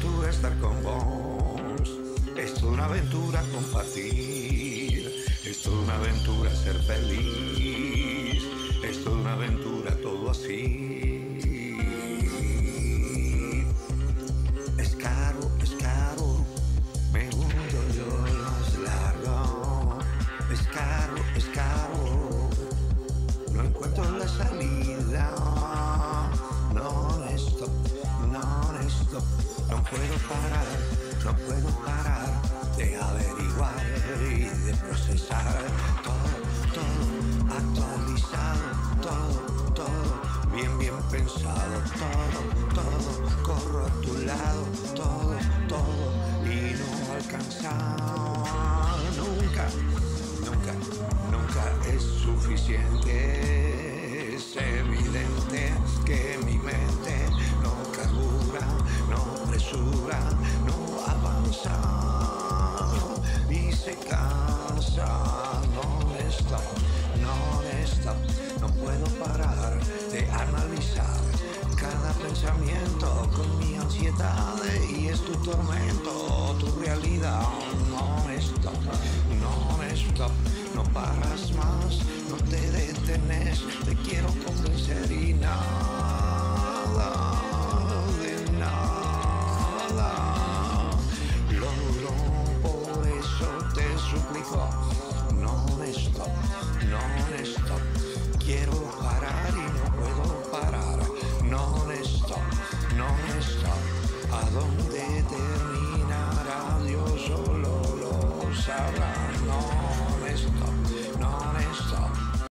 aventura estar con vos, es toda una aventura compartir, es toda una aventura ser feliz, es toda una aventura todo así. Es caro, me hundo yo más largo, es caro, no encuentro la salida, non-stop, no puedo parar de averiguar y de procesar todo actualizado, todo bien pensado, todo corro a tu lado, todo y no alcanzar nunca es suficiente. Es evidente que mi mente no carbura, no presura, no avanza y se cansa. Non-stop, no puedo parar de analizar cada pensamiento con mi ansiedad y es tu tormento, tu realidad. Non-stop, no paras más, no te detenes, te quiero convencer y nada de nada logro, por eso te suplico, non-stop, quiero parar y no puedo parar, non-stop, a dónde terminará Dios solo lo sabrá.